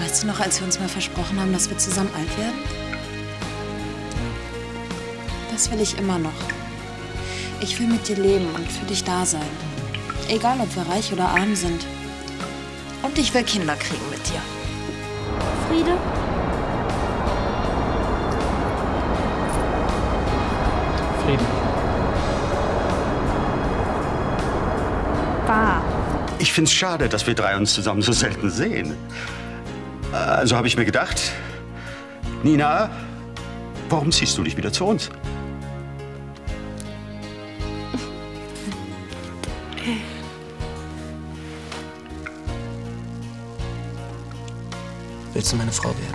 Weißt du noch, als wir uns mal versprochen haben, dass wir zusammen alt werden? Das will ich immer noch. Ich will mit dir leben und für dich da sein. Egal, ob wir reich oder arm sind. Und ich will Kinder kriegen mit dir. Friede? Frieden. Wahr. Ich find's schade, dass wir drei uns zusammen so selten sehen. Also habe ich mir gedacht, Nina, warum ziehst du nicht wieder zu uns? Willst du meine Frau werden?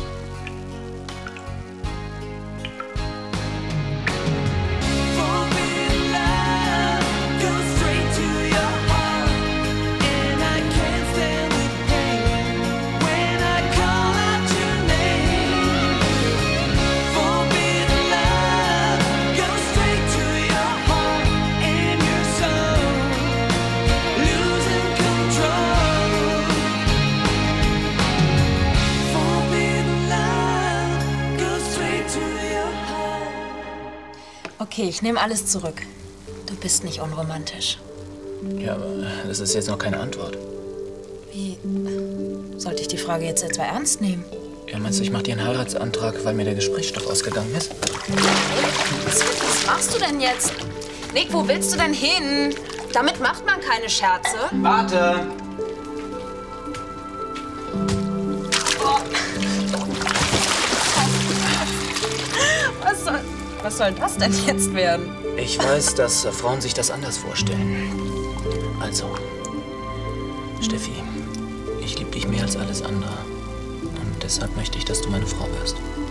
Okay, ich nehme alles zurück. Du bist nicht unromantisch. Ja, aber das ist jetzt noch keine Antwort. Wie? Sollte ich die Frage jetzt etwa ernst nehmen? Ja, meinst du, ich mach dir einen Heiratsantrag, weil mir der Gesprächsstoff ausgegangen ist? Was machst du denn jetzt? Nick, wo willst du denn hin? Damit macht man keine Scherze. Warte! Was soll das denn jetzt werden? Ich weiß, dass Frauen sich das anders vorstellen. Also, Steffi, ich liebe dich mehr als alles andere. Und deshalb möchte ich, dass du meine Frau wirst.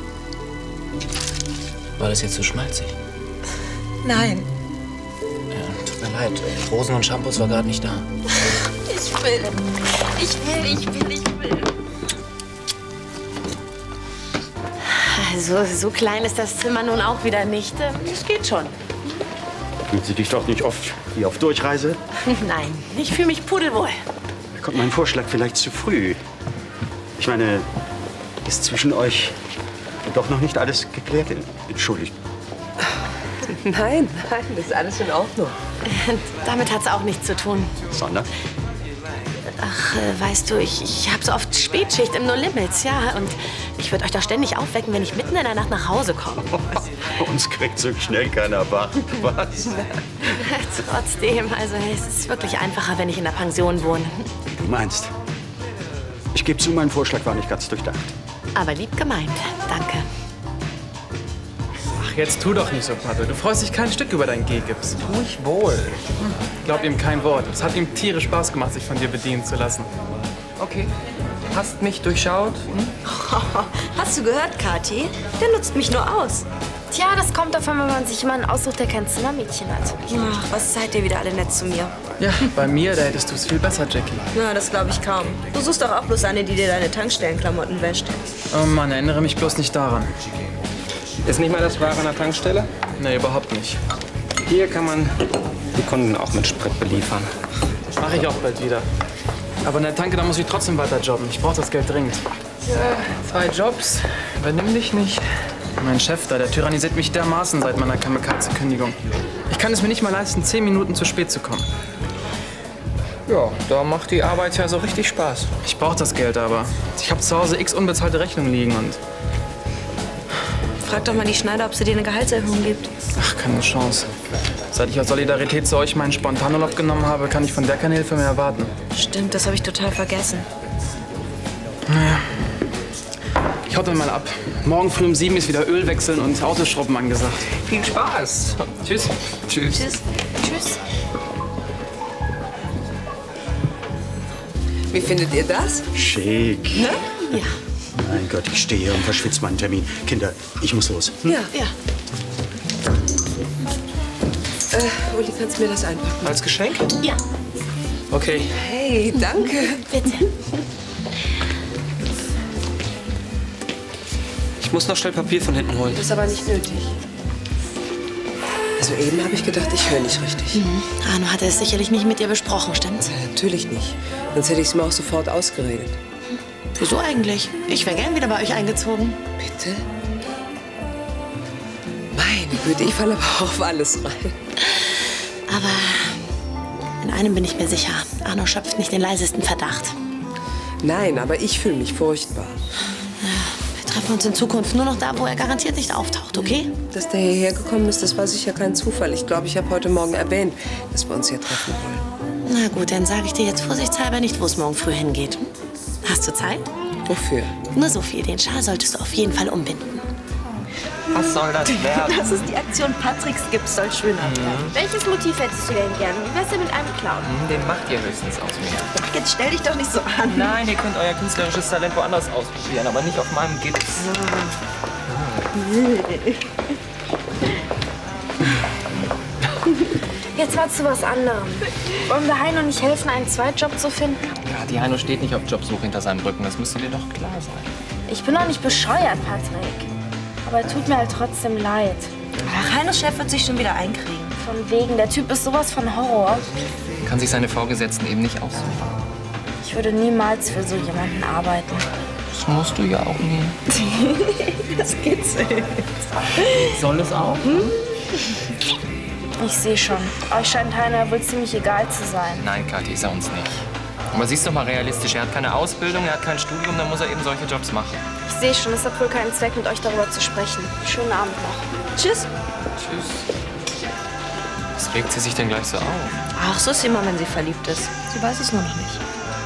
War das jetzt so schmalzig? Nein. Ja, tut mir leid. Rosen und Shampoos war gerade nicht da. Ich will. Also, so klein ist das Zimmer nun auch wieder nicht. Das geht schon. Fühlt sie dich doch nicht oft wie auf Durchreise? Nein, ich fühle mich pudelwohl. Da kommt mein Vorschlag vielleicht zu früh. Ich meine, ist zwischen euch doch noch nicht alles geklärt? Entschuldigt. Nein, das ist alles in Ordnung. Damit hat's auch nichts zu tun. Sondern? Ach, weißt du, ich habe so oft Spätschicht im No Limits, ja. Und ich würde euch doch ständig aufwecken, wenn ich mitten in der Nacht nach Hause komme. Uns kriegt so schnell keiner wach. Was? Trotzdem, also es ist wirklich einfacher, wenn ich in der Pension wohne. Du meinst? Ich gebe zu, mein Vorschlag war nicht ganz durchdacht. Aber lieb gemeint, danke. Ach, jetzt tu doch nicht so, Pappe. Du freust dich kein Stück über deinen Gehgips. Tu ich wohl. Glaub ihm kein Wort. Es hat ihm tierisch Spaß gemacht, sich von dir bedienen zu lassen. Okay. Hast mich durchschaut? Hast du gehört, Kathi? Der nutzt mich nur aus. Tja, das kommt davon, wenn man sich jemanden aussucht, der kein Zimmermädchen hat. Ach, was seid ihr wieder alle nett zu mir? Ja, bei mir, da hättest du es viel besser, Jackie. Na, das glaube ich kaum. Du suchst doch auch bloß eine, die dir deine Tankstellenklamotten wäscht. Oh Mann, erinnere mich bloß nicht daran. Ist nicht mal das Wahre an der Tankstelle? Nee, überhaupt nicht. Hier kann man die Kunden auch mit Sprit beliefern. Mach ich auch bald wieder. Aber in der Tanke, da muss ich trotzdem weiter jobben. Ich brauche das Geld dringend. Ja, 2 Jobs. Übernimm dich nicht. Mein Chef da, der tyrannisiert mich dermaßen seit meiner Kamikaze-Kündigung. Ich kann es mir nicht mal leisten, 10 Minuten zu spät zu kommen. Ja, da macht die Arbeit ja so richtig Spaß. Ich brauche das Geld aber. Ich habe zu Hause x unbezahlte Rechnungen liegen und... Frag doch mal die Schneider, ob sie dir eine Gehaltserhöhung gibt. Ach, keine Chance. Seit ich aus Solidarität zu euch meinen Spontanurlaub genommen habe, kann ich von der keine Hilfe mehr erwarten. Stimmt, das habe ich total vergessen. Naja. Ich hau dann mal ab. Morgen früh um 7 ist wieder Öl wechseln und Autoschrubben angesagt. Viel Spaß. Tschüss. Tschüss. Tschüss. Tschüss. Wie findet ihr das? Schick. Ne? Ja. Mein Gott, ich stehe hier und verschwitze meinen Termin. Kinder, ich muss los. Ja. Ja. Uli, kannst du mir das einpacken? Als Geschenk? Ja. Okay. Hey, danke. Bitte. Ich muss noch schnell Papier von hinten holen. Das ist aber nicht nötig. Also eben habe ich gedacht, ich höre nicht richtig. Arno hatte es sicherlich nicht mit dir besprochen, stimmt's? Natürlich nicht. Sonst hätte ich es mir auch sofort ausgeredet. Wieso eigentlich? Ich wäre gern wieder bei euch eingezogen. Bitte? Meine Güte, ich falle aber auch auf alles rein. Aber in einem bin ich mir sicher. Arno schöpft nicht den leisesten Verdacht. Nein, aber ich fühle mich furchtbar. Wir treffen uns in Zukunft nur noch da, wo er garantiert nicht auftaucht, okay? Dass der hierher gekommen ist, das war sicher kein Zufall. Ich glaube, ich habe heute Morgen erwähnt, dass wir uns hier treffen wollen. Na gut, dann sage ich dir jetzt vorsichtshalber nicht, wo es morgen früh hingeht. Hast du Zeit? Wofür? Nur so viel. Den Schal solltest du auf jeden Fall umbinden. Was soll das werden? Das ist die Aktion Patricks Gips soll schöner werden. Welches Motiv hättest du denn gern? Wie wär's denn mit einem Clown? Den macht ihr höchstens aus mir. Jetzt stell dich doch nicht so an. Nein, ihr könnt euer künstlerisches Talent woanders ausprobieren, aber nicht auf meinem Gips. Jetzt mal zu was anderem. Wollen wir Heino nicht helfen, einen Zweitjob zu finden? Ja, die Heino steht nicht auf Jobsuche hinter seinem Rücken. Das müsste dir doch klar sein. Ich bin doch nicht bescheuert, Patrick. Aber er tut mir halt trotzdem leid. Ach, Heinos Chef wird sich schon wieder einkriegen. Von wegen, der Typ ist sowas von Horror. Kann sich seine Vorgesetzten eben nicht aussuchen. Ich würde niemals für so jemanden arbeiten. Das musst du ja auch nie. Das kitzelt. Soll es auch? Ich sehe schon. Euch scheint Heino ja wohl ziemlich egal zu sein. Nein, Kathi, ist er uns nicht. Aber siehst doch mal realistisch, er hat keine Ausbildung, er hat kein Studium, dann muss er eben solche Jobs machen. Ich sehe schon, es hat wohl keinen Zweck, mit euch darüber zu sprechen. Schönen Abend noch. Tschüss. Tschüss. Was regt sie sich denn gleich so auf? Ach, so ist sie immer, wenn sie verliebt ist. Sie weiß es nur noch nicht.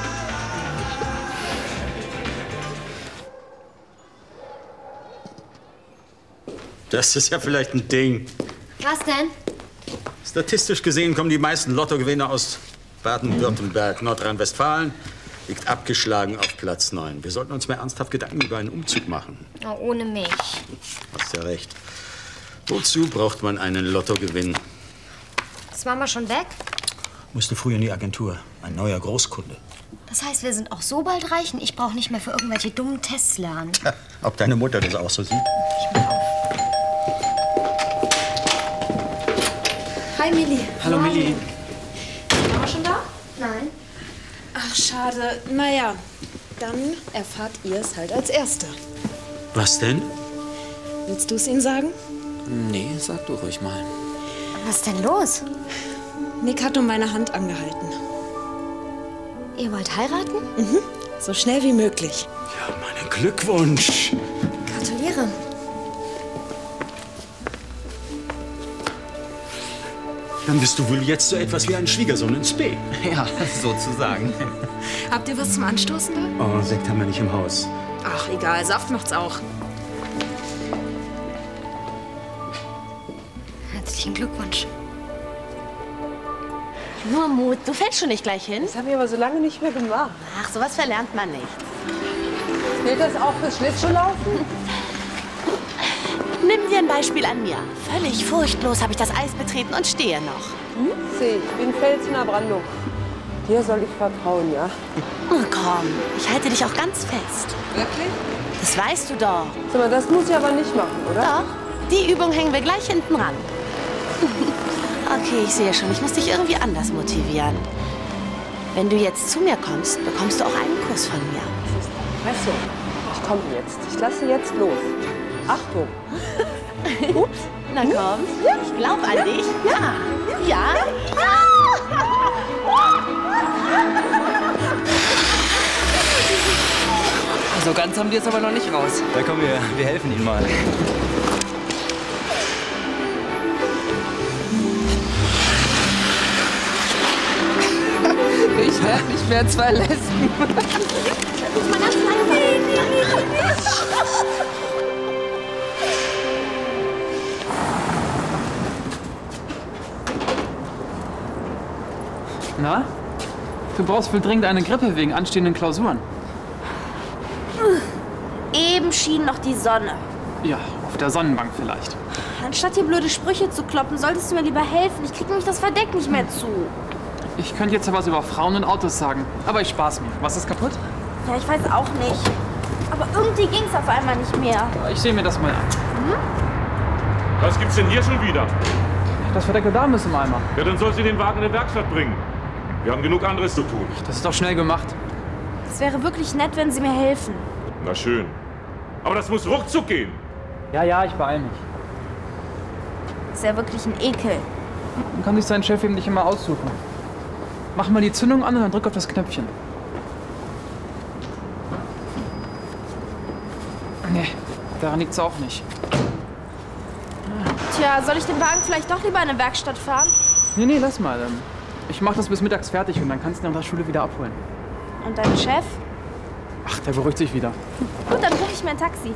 Das ist ja vielleicht ein Ding. Was denn? Statistisch gesehen kommen die meisten Lottogewinner aus Baden-Württemberg. Nordrhein-Westfalen liegt abgeschlagen auf Platz 9. Wir sollten uns mehr ernsthaft Gedanken über einen Umzug machen. Oh, ohne mich. Hast ja recht. Wozu braucht man einen Lottogewinn? Ist Mama schon weg? Musste früh in die Agentur. Ein neuer Großkunde. Das heißt, wir sind auch so bald reich und ich brauche nicht mehr für irgendwelche dummen Tests lernen. Tja, ob deine Mutter das auch so sieht? Ich mach auf. Hi, Milli. Hallo, Milli. Ist Mama schon da? Nein. Ach, schade. Naja, dann erfahrt ihr es halt als Erster. Was denn? Willst du es ihnen sagen? Nee, sag du ruhig mal. Was ist denn los? Nick hat um meine Hand angehalten. Ihr wollt heiraten? Mhm. So schnell wie möglich. Ja, meinen Glückwunsch. Gratuliere. Dann bist du wohl jetzt so etwas wie ein Schwiegersohn ins B. Ja, sozusagen. Habt ihr was zum Anstoßen da? Oh, Sekt haben wir nicht im Haus. Ach, egal. Saft macht's auch. Herzlichen Glückwunsch. Nur Mut, du fällst schon nicht gleich hin. Das habe ich aber so lange nicht mehr gemacht. Ach, sowas verlernt man nicht. Gilt das auch fürs Schlittschuhlaufen? Nimm dir ein Beispiel an mir. Völlig furchtlos habe ich das Eis betreten und stehe noch. Sieh, ich bin Fels in der Brandung. Dir soll ich vertrauen, ja? Oh, komm, ich halte dich auch ganz fest. Wirklich? Das weißt du doch. Sag mal, das muss ich aber nicht machen, oder? Doch, die Übung hängen wir gleich hinten ran. Okay, ich sehe schon, ich muss dich irgendwie anders motivieren. Wenn du jetzt zu mir kommst, bekommst du auch einen Kuss von mir. Weißt du, ich komme jetzt. Ich lasse jetzt los. Achtung. Ups. Na komm, ich glaube an dich. Ja. Ja. So ganz haben die es aber noch nicht raus. Da kommen wir helfen Ihnen mal. Ich werde nicht mehr zwei Lesben. Na? Du brauchst wohl dringend eine Grippe wegen anstehenden Klausuren. Eben schien noch die Sonne. Ja, auf der Sonnenbank vielleicht. Anstatt hier blöde Sprüche zu kloppen, solltest du mir lieber helfen. Ich krieg nämlich das Verdeck nicht mehr zu. Ich könnte jetzt ja was über Frauen und Autos sagen, aber ich spaß mir. Was ist kaputt? Ja, ich weiß auch nicht. Aber irgendwie ging's auf einmal nicht mehr. Ich sehe mir das mal an. Was gibt's denn hier schon wieder? Das verdeckte Dame ist im Eimer. Ja, dann soll sie den Wagen in die Werkstatt bringen. Wir haben genug anderes zu tun. Das ist doch schnell gemacht. Es wäre wirklich nett, wenn Sie mir helfen. Na schön. Aber das muss ruckzuck gehen. Ja, ich beeil mich. Ist ja wirklich ein Ekel. Dann kann sich sein Chef eben nicht immer aussuchen. Mach mal die Zündung an und dann drück auf das Knöpfchen. Nee, daran liegt's auch nicht. Tja, soll ich den Wagen vielleicht doch lieber in eine Werkstatt fahren? Nee, lass mal. Ich mach das bis mittags fertig und dann kannst du ihn nach der Schule wieder abholen. Und dein Chef? Ach, der beruhigt sich wieder. Gut, dann rufe ich mir ein Taxi.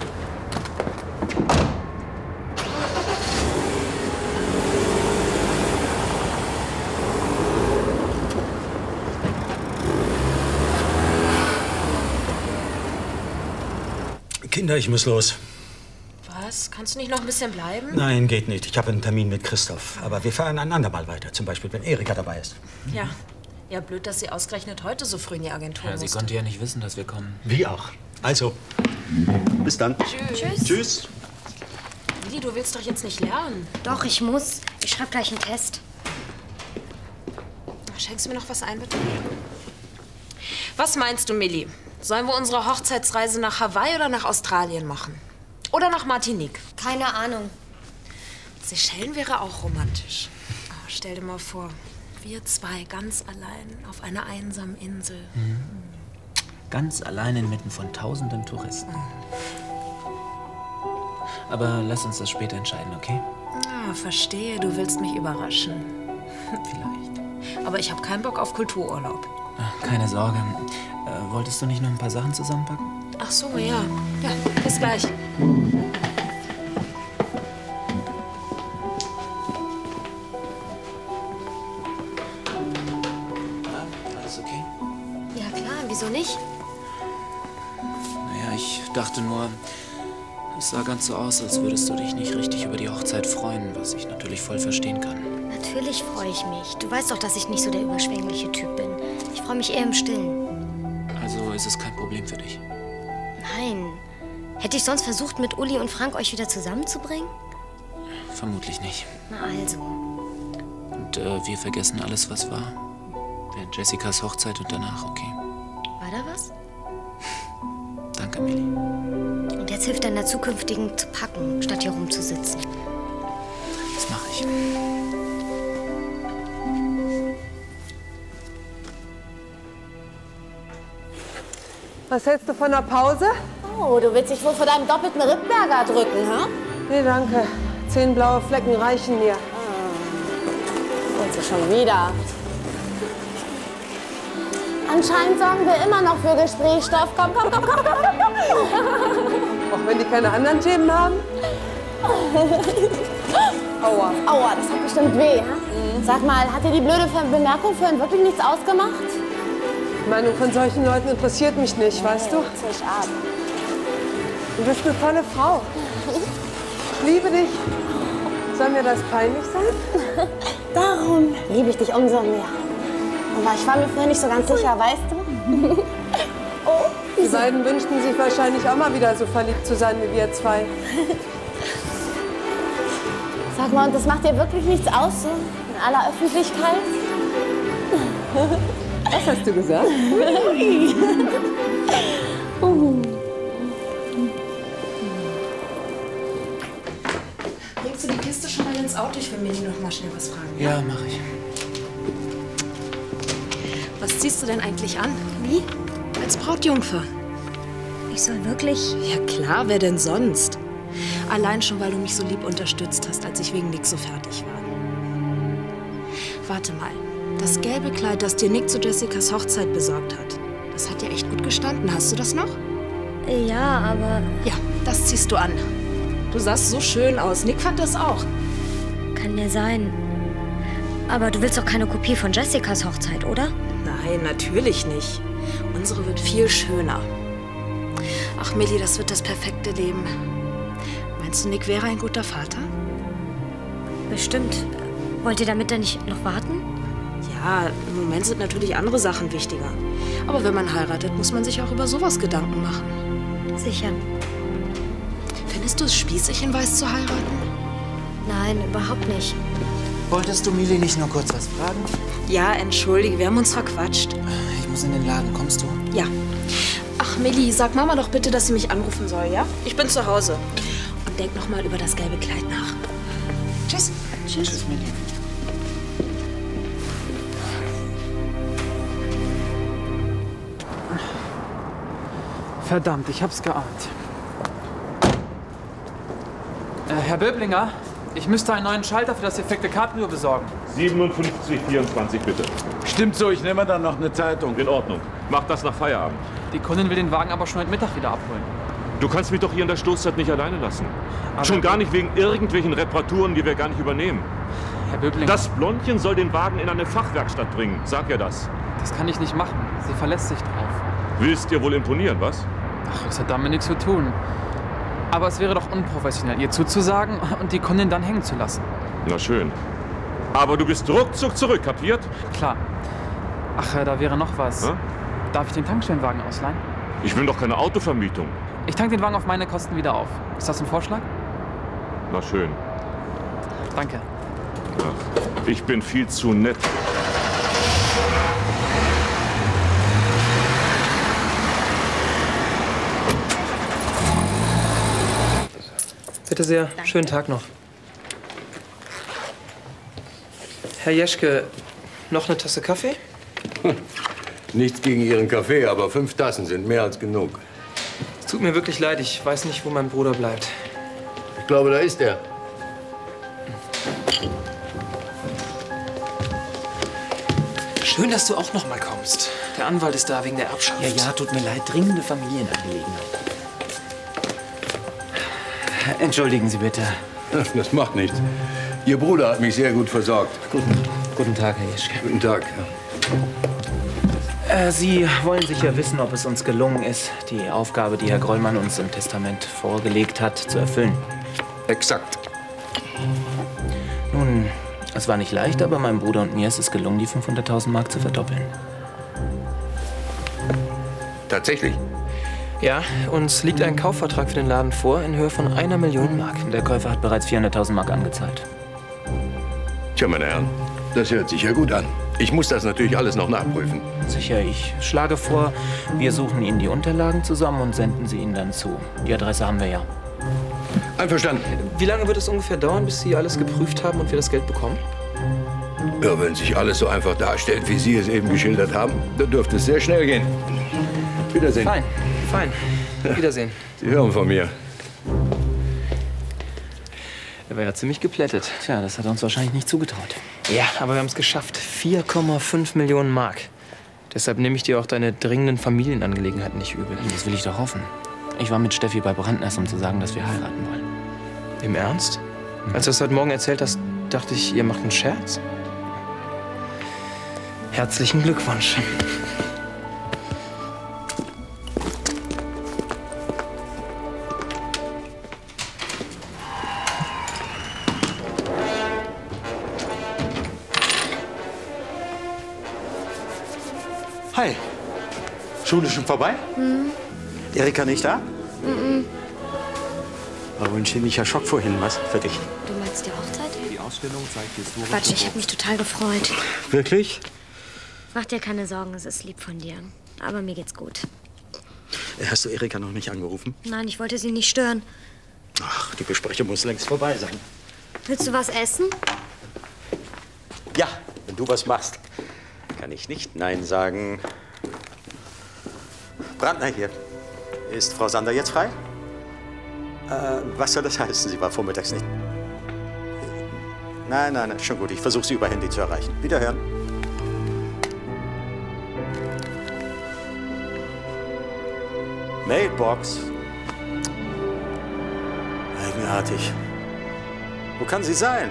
Kinder, ich muss los. Was? Kannst du nicht noch ein bisschen bleiben? Nein, geht nicht. Ich habe einen Termin mit Christoph. Aber wir fahren ein andermal weiter. Zum Beispiel, wenn Erika dabei ist. Ja. Ja, blöd, dass sie ausgerechnet heute so früh in die Agentur Ja, sie musste. konnte ja nicht wissen, dass wir kommen. Wie auch. Also, bis dann. Tschüss. Tschüss. Milli, du willst doch jetzt nicht lernen. Doch, ich muss. Ich schreibe gleich einen Test. Schenkst du mir noch was ein, bitte? Was meinst du, Milli? Sollen wir unsere Hochzeitsreise nach Hawaii oder nach Australien machen? Oder nach Martinique? Keine Ahnung. Seychellen wäre auch romantisch. Oh, stell dir mal vor, wir zwei ganz allein auf einer einsamen Insel. Ganz allein inmitten von tausenden Touristen. Aber lass uns das später entscheiden, okay? Ah, verstehe. Du willst mich überraschen. Vielleicht. Aber ich habe keinen Bock auf Kultururlaub. Ach, keine Sorge. Wolltest du nicht noch ein paar Sachen zusammenpacken? Ach so, ja. Ja, bis gleich. Alles okay? Ja klar, wieso nicht? Naja, ich dachte nur, es sah ganz so aus, als würdest du dich nicht richtig über die Hochzeit freuen, was ich natürlich voll verstehen kann. Natürlich freue ich mich. Du weißt doch, dass ich nicht so der überschwängliche Typ bin. Ich freue mich eher im Stillen. Also ist es kein Problem für dich? Nein. Hätte ich sonst versucht, mit Uli und Frank euch wieder zusammenzubringen? Vermutlich nicht. Na also. Und wir vergessen alles, was war. Während Jessicas Hochzeit und danach, okay? War da was? Danke, Milli. Und jetzt hilft deiner zukünftigen zu packen, statt hier rumzusitzen. Das mache ich. Was hältst du von einer Pause? Oh, du willst dich wohl vor deinem doppelten Rippberger drücken, ha? Nee, danke. 10 blaue Flecken reichen mir. Und sie schon wieder. Anscheinend sorgen wir immer noch für Gesprächsstoff. Komm. Auch wenn die keine anderen Themen haben? Aua. Aua, das hat bestimmt weh, ha? Sag mal, hat dir die blöde Bemerkung vorhin wirklich nichts ausgemacht? Die Meinung von solchen Leuten interessiert mich nicht, weißt du? Zisch ab. Du bist eine tolle Frau. Ich liebe dich. Soll mir das peinlich sein? Darum liebe ich dich umso mehr. Aber ich war mir vorher nicht so ganz sicher, weißt du? Oh, die beiden wünschten sich wahrscheinlich auch mal wieder so verliebt zu sein wie wir zwei. Sag mal, und das macht dir wirklich nichts aus, so in aller Öffentlichkeit? Was hast du gesagt? Bringst du die Kiste schon mal ins Auto? Ich will Milli noch mal schnell was fragen. Ja, mache ich. Was ziehst du denn eigentlich an? Wie? Als Brautjungfer. Ich soll wirklich? Ja klar, wer denn sonst? Allein schon, weil du mich so lieb unterstützt hast, als ich wegen Nick so fertig war. Warte mal. Das gelbe Kleid, das dir Nick zu Jessicas Hochzeit besorgt hat, das hat dir echt gut gestanden. Hast du das noch? Ja, aber... Ja, das ziehst du an. Du sahst so schön aus. Nick fand das auch. Kann ja sein. Aber du willst doch keine Kopie von Jessicas Hochzeit, oder? Nein, natürlich nicht. Unsere wird viel schöner. Ach, Milli, das wird das perfekte Leben. Meinst du, Nick wäre ein guter Vater? Bestimmt. Wollt ihr damit dann nicht noch warten? Ja, im Moment sind natürlich andere Sachen wichtiger. Aber wenn man heiratet, muss man sich auch über sowas Gedanken machen. Sicher. Findest du es spießig, in Weiß zu heiraten? Nein, überhaupt nicht. Wolltest du Milli nicht nur kurz was fragen? Ja, entschuldige, wir haben uns verquatscht. Ich muss in den Laden. Kommst du? Ja. Ach, Milli, sag Mama doch bitte, dass sie mich anrufen soll, ja? Ich bin zu Hause. Und denk noch mal über das gelbe Kleid nach. Tschüss. Tschüss. Tschüss, Milli. Verdammt, ich hab's geahnt. Herr Böblinger, ich müsste einen neuen Schalter für das defekte Cabrio besorgen. 57,24 bitte. Stimmt so, ich nehme dann noch eine Zeitung. In Ordnung. Mach das nach Feierabend. Die Kundin will den Wagen aber schon heute Mittag wieder abholen. Du kannst mich doch hier in der Stoßzeit nicht alleine lassen. Aber schon gar nicht wegen irgendwelchen Reparaturen, die wir gar nicht übernehmen. Herr Böblinger. Das Blondchen soll den Wagen in eine Fachwerkstatt bringen. Sag ihr das. Das kann ich nicht machen. Sie verlässt sich drauf. Willst dir wohl imponieren, was? Ach, das hat damit nichts zu tun. Aber es wäre doch unprofessionell, ihr zuzusagen und die Kundin dann hängen zu lassen. Na schön. Aber du bist ruckzuck zurück, kapiert? Klar. Ach, da wäre noch was. Hm? Darf ich den Tankstellenwagen ausleihen? Ich will doch keine Autovermietung. Ich tank den Wagen auf meine Kosten wieder auf. Ist das ein Vorschlag? Na schön. Danke. Ach, ich bin viel zu nett. Bitte sehr. Danke. Schönen Tag noch. Herr Jeschke, noch eine Tasse Kaffee? Nichts gegen Ihren Kaffee, aber 5 Tassen sind mehr als genug. Es tut mir wirklich leid, ich weiß nicht, wo mein Bruder bleibt. Ich glaube, da ist er. Schön, dass du auch noch mal kommst. Der Anwalt ist da wegen der Erbschaft. Ja, tut mir leid. Dringende Familienangelegenheit. Entschuldigen Sie bitte. Das macht nichts. Ihr Bruder hat mich sehr gut versorgt. Guten Tag, Herr Jeschke. Guten Tag. Sie wollen sicher wissen, ob es uns gelungen ist, die Aufgabe, die Herr Grollmann uns im Testament vorgelegt hat, zu erfüllen. Exakt. Nun, es war nicht leicht, aber meinem Bruder und mir ist es gelungen, die 500.000 Mark zu verdoppeln. Tatsächlich? Ja, uns liegt ein Kaufvertrag für den Laden vor in Höhe von 1 Million Mark. Der Käufer hat bereits 400.000 Mark angezahlt. Tja, meine Herren, das hört sich ja gut an. Ich muss das natürlich alles noch nachprüfen. Sicher, ich schlage vor, wir suchen Ihnen die Unterlagen zusammen und senden sie Ihnen dann zu. Die Adresse haben wir ja. Einverstanden. Wie lange wird es ungefähr dauern, bis Sie alles geprüft haben und wir das Geld bekommen? Ja, wenn sich alles so einfach darstellt, wie Sie es eben geschildert haben, dann dürfte es sehr schnell gehen. Wiedersehen. Fein, fein. Wiedersehen. Sie hören von mir. Er war ja ziemlich geplättet. Tja, das hat er uns wahrscheinlich nicht zugetraut. Ja, aber wir haben es geschafft. 4,5 Millionen Mark. Deshalb nehme ich dir auch deine dringenden Familienangelegenheiten nicht übel. Das will ich doch hoffen. Ich war mit Steffi bei Brandners, um zu sagen, dass wir heiraten wollen. Im Ernst? Als du das heute Morgen erzählt hast, dachte ich, ihr macht einen Scherz. Herzlichen Glückwunsch. Hi. Schule schon vorbei? Erika nicht da? War wohl ein ziemlicher Schock vorhin, was? Für dich. Du meinst die Hochzeit? Die Ausstellung zeigt historische... Quatsch, ich habe mich total gefreut. Wirklich? Mach dir keine Sorgen, es ist lieb von dir. Aber mir geht's gut. Hast du Erika noch nicht angerufen? Nein, ich wollte sie nicht stören. Ach, die Besprechung muss längst vorbei sein. Willst du was essen? Ja, wenn du was machst, kann ich nicht Nein sagen. Brandner hier. Ist Frau Sander jetzt frei? Was soll das heißen? Sie war vormittags nicht. Nein, schon gut. Ich versuche sie über Handy zu erreichen. Wiederhören. Mailbox. Eigenartig. Wo kann sie sein?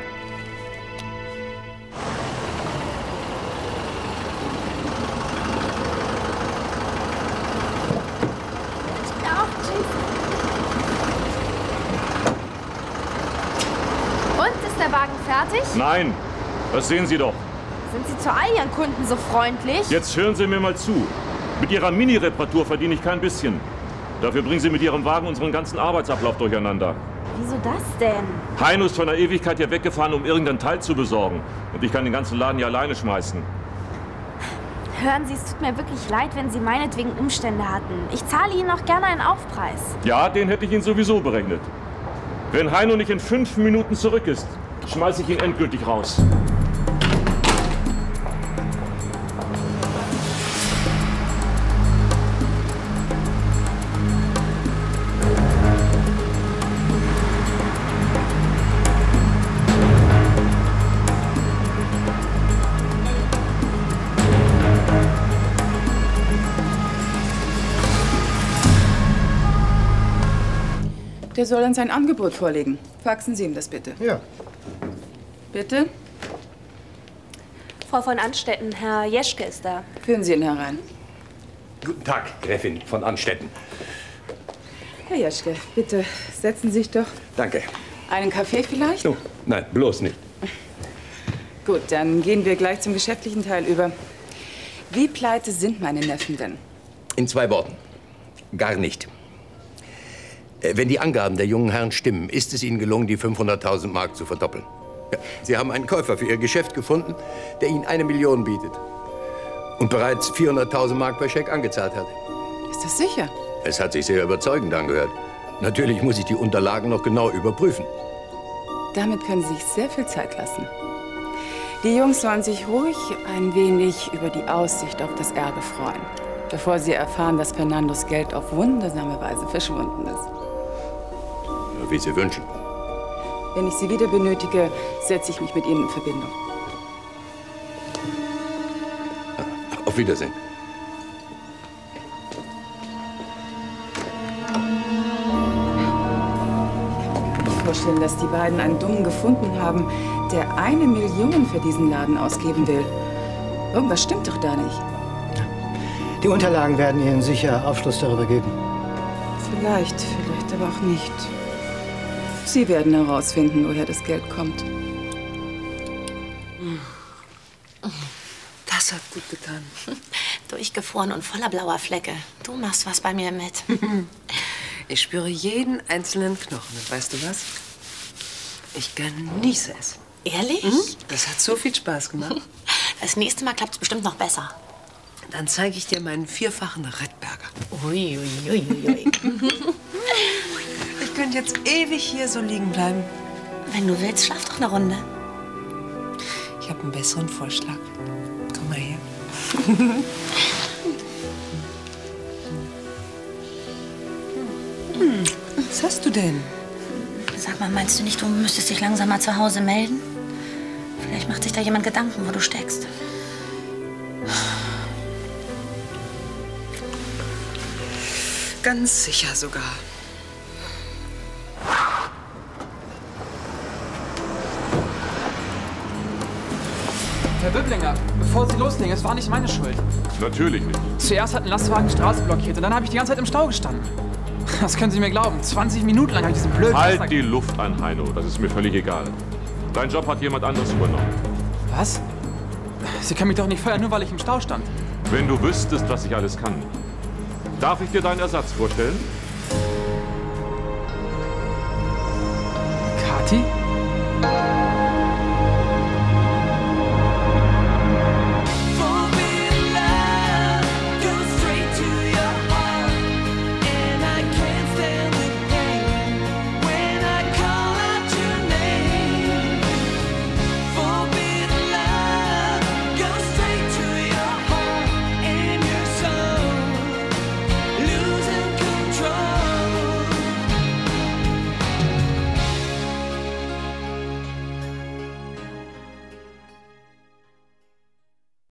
Und, ist der Wagen fertig? Nein, das sehen Sie doch. Sind Sie zu all Ihren Kunden so freundlich? Jetzt hören Sie mir mal zu. Mit Ihrer Mini-Reparatur verdiene ich kein bisschen. Dafür bringen Sie mit Ihrem Wagen unseren ganzen Arbeitsablauf durcheinander. Wieso das denn? Heino ist von der Ewigkeit hier weggefahren, um irgendein Teil zu besorgen. Und ich kann den ganzen Laden hier alleine schmeißen. Hören Sie, es tut mir wirklich leid, wenn Sie meinetwegen Umstände hatten. Ich zahle Ihnen auch gerne einen Aufpreis. Ja, den hätte ich Ihnen sowieso berechnet. Wenn Heino nicht in 5 Minuten zurück ist, schmeiße ich ihn endgültig raus. Der soll uns ein Angebot vorlegen. Faxen Sie ihm das bitte. Ja. Bitte? Frau von Anstetten, Herr Jeschke ist da. Führen Sie ihn herein. Guten Tag, Gräfin von Anstetten. Herr Jeschke, bitte setzen Sie sich doch. Danke. Einen Kaffee vielleicht? Oh, nein, bloß nicht. Gut, dann gehen wir gleich zum geschäftlichen Teil über. Wie pleite sind meine Neffen denn? In 2 Worten. Gar nicht. Wenn die Angaben der jungen Herren stimmen, ist es ihnen gelungen, die 500.000 Mark zu verdoppeln. Ja, sie haben einen Käufer für ihr Geschäft gefunden, der ihnen 1 Million bietet. Und bereits 400.000 Mark per Scheck angezahlt hat. Ist das sicher? Es hat sich sehr überzeugend angehört. Natürlich muss ich die Unterlagen noch genau überprüfen. Damit können Sie sich sehr viel Zeit lassen. Die Jungs sollen sich ruhig ein wenig über die Aussicht auf das Erbe freuen, bevor sie erfahren, dass Fernandos Geld auf wundersame Weise verschwunden ist. Wie Sie wünschen. Wenn ich Sie wieder benötige, setze ich mich mit Ihnen in Verbindung. Auf Wiedersehen. Ich kann mir vorstellen, dass die beiden einen Dummen gefunden haben, der 1 Million für diesen Laden ausgeben will. Irgendwas stimmt doch da nicht. Die Unterlagen werden Ihnen sicher Aufschluss darüber geben. Vielleicht aber auch nicht. Sie werden herausfinden, woher das Geld kommt. Das hat gut getan. Durchgefroren und voller blauer Flecke. Du machst was bei mir mit. Ich spüre jeden einzelnen Knochen. Und weißt du was? Ich genieße es. Ehrlich? Das hat so viel Spaß gemacht. Das nächste Mal klappt es bestimmt noch besser. Dann zeige ich dir meinen 4-fachen Redberger. Ui, ui, ui, ui. Ich könnte jetzt ewig hier so liegen bleiben. Wenn du willst, schlaf doch eine Runde. Ich habe einen besseren Vorschlag. Komm mal her. Was hast du denn? Sag mal, meinst du nicht, du müsstest dich langsam mal zu Hause melden? Vielleicht macht sich da jemand Gedanken, wo du steckst. Ganz sicher sogar. Herr Böblinger, bevor Sie loslegen, es war nicht meine Schuld. Natürlich nicht. Zuerst hat ein Lastwagen die Straße blockiert und dann habe ich die ganze Zeit im Stau gestanden. Das können Sie mir glauben. 20 Minuten lang habe ich diesen blöden... Halt die Luft an, Heino. Das ist mir völlig egal. Dein Job hat jemand anderes übernommen. Was? Sie können mich doch nicht feuern, nur weil ich im Stau stand. Wenn du wüsstest, was ich alles kann. Darf ich dir deinen Ersatz vorstellen? Kathi?